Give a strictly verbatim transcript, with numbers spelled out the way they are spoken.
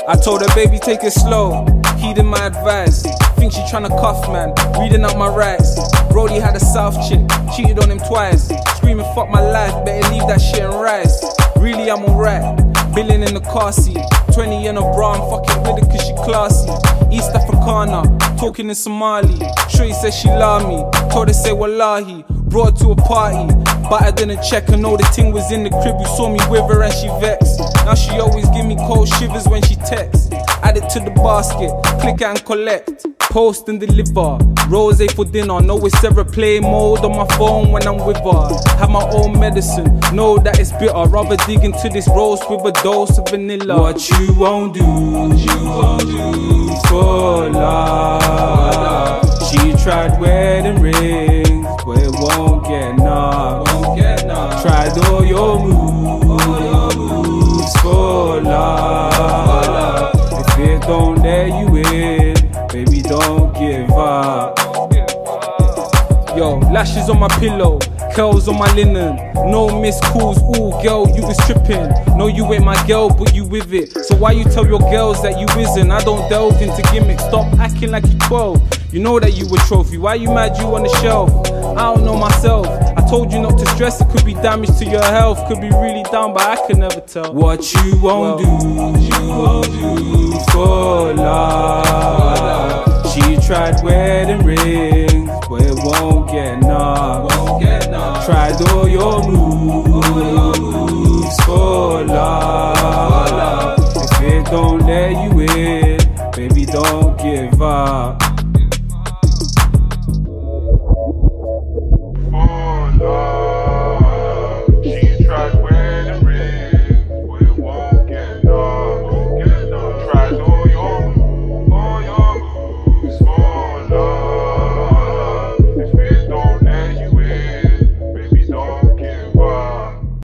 I told her, baby, take it slow, heeding my advice. Think she tryna cuff, man, reading out my rights. Brody had a South chick, cheated on him twice. Screaming, fuck my life, better leave that shit and rise. Really, I'm alright, billing in the car seat. Twenty in a bra, I'm fucking with her cause she classy. East Africana, talking in Somali. Shorty said she love me, told her say wallahi. Brought her to a party, but I didn't check. I know the ting was in the crib, you saw me with her and she vexed. Now she always give me cold shivers when she texts. Add it to the basket, click and collect. Post and deliver, rose for dinner. Know it's ever play mode on my phone when I'm with her. Have my own medicine, know that it's bitter. Rather dig into this roast with a dose of vanilla. What you won't do, you won't do for love. She tried wedding rings, but it won't get enough. Tried all your moves, all your moves for love. If it don't let you in, baby, don't give up. Yo, lashes on my pillow, curls on my linen. No missed calls, ooh girl, you was tripping. No, you ain't my girl, but you with it. So why you tell your girls that you isn't? I don't delve into gimmicks, stop acting like you twelve. You know that you a trophy, why you mad you on the shelf? I don't know myself, I told you not to stress. It could be damage to your health, could be really down, but I can never tell. What you won't well, do, you won't do for love. She tried wedding rings, but it won't get enough. Tried all your moves, all your moves for love. If it don't let you in, baby, don't give up.